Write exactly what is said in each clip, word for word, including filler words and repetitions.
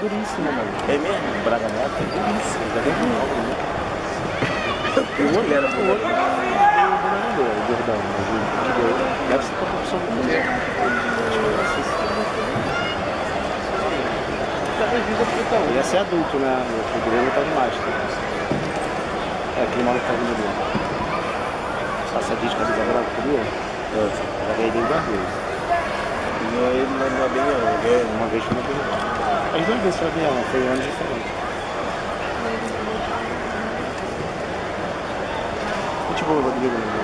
duríssimo, mano. É mesmo? Braga Neto é duríssimo. Já vem com algo, né? O outro era o outro governador, o Gordão. Deve ser pra profissão do museu. Ia ser adulto, né? O Grêmio tá demais. É, aquele maluco tá vindo ali. Passadinho de camisa branca, entendeu? É. Já ganhei dele duas vezes. Não, ele não andou bem não. Uma vez foi no avião. As duas vezes foi no avião, foi anos diferentes. Muito bom o Rodrigo, né?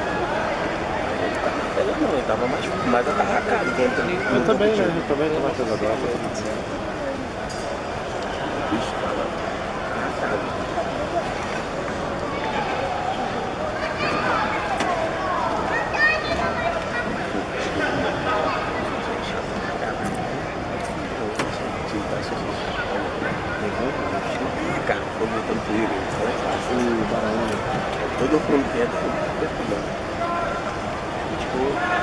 Ele não, ele tava mais, mais atacado dentro ali. Eu também, né? Eu também tô mais pesadão, tô tudo certo. O bicho tava atacado. Cara, foi botando poeira, Sim, barulho. todo mundo quer perturbando. Tipo.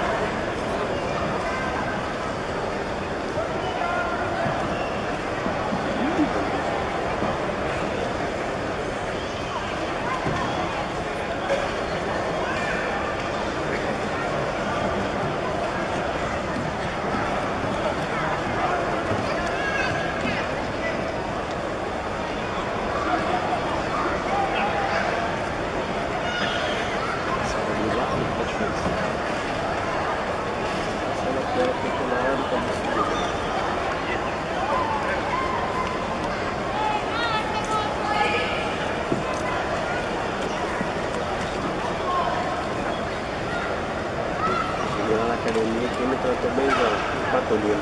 Na academia, quem me tratou bem, não, patolino.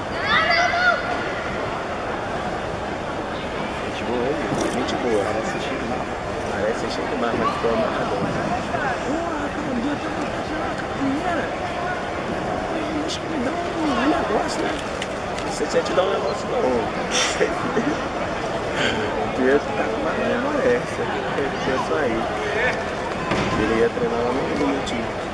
Gente boa aí, gente boa, parece chique mais. Parece chique mais, mas ficou amarradão. Porra, cara, um dia eu tava fazendo uma capoeira. Acho que me dá um negócio, né? Você tinha te dar um negócio não. O Pedro tá com uma memorência. Ele pensou aí. Ele ia treinar lá no meu time.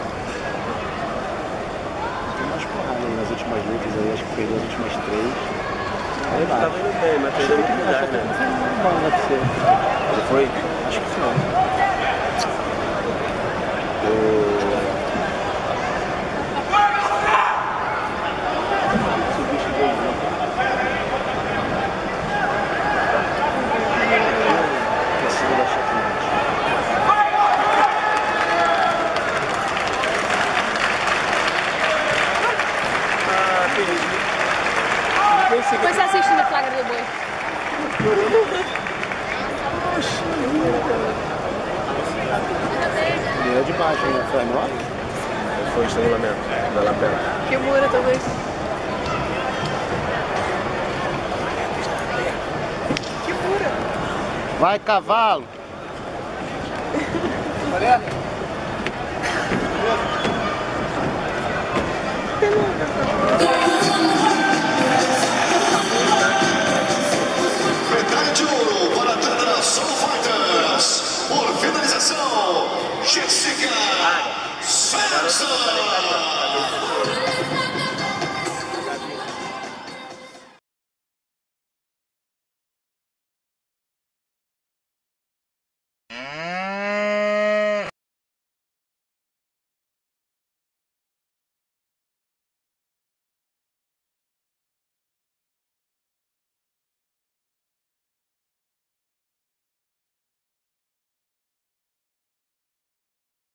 Nas últimas lutas aí, acho que perdeu as últimas três. Aí ele tava indo bem, mas perdeu muito lugar, né? Não vai lá pra você. Ele foi? Acho que foi. O... Depois você assiste no Flagra do Boi. E é de baixo, né? Foi a nota? Foi estrangulamento da lapela. Que mura, talvez. Que mura. Vai, cavalo! Olha! Medalha de ouro para a atleta da Solo Fighters. Por finalização, Jéssica César.